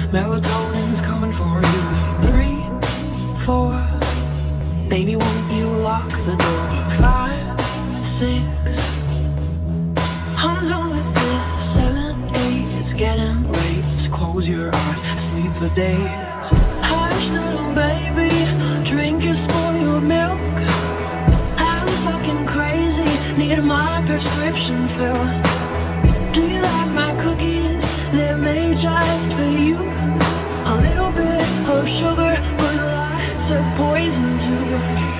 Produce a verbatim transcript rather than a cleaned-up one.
Melatonin's coming for you. Three, four, baby, won't you lock the door? Five, six, I'm done with this. Seven, eight, it's getting late. Just close your eyes, sleep for days. Hush, little baby, drink your spoiled milk. I'm fucking crazy, need my prescription filled. Do you like my cookies? They're made just for you. A little bit of sugar, but lots of poison too.